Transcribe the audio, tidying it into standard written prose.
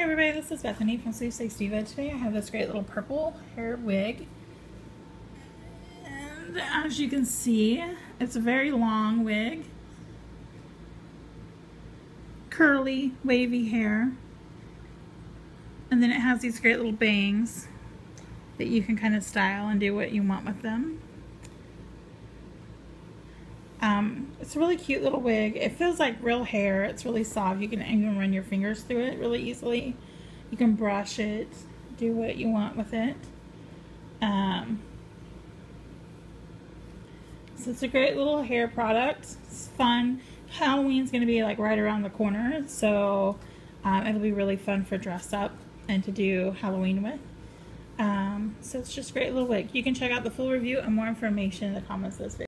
everybody, this is Bethany from Sweepstakes Diva. Today I have this great little purple hair wig. And as you can see, it's a very long wig. Curly, wavy hair. And then it has these great little bangs that you can kind of style and do what you want with them. It's a really cute little wig. It feels like real hair. It's really soft. You can even run your fingers through it really easily. You can brush it, do what you want with it. So it's a great little hair product. It's fun. Halloween's going to be like right around the corner, so it'll be really fun for dress up and to do Halloween with. So it's just a great little wig. You can check out the full review and more information in the comments of this video.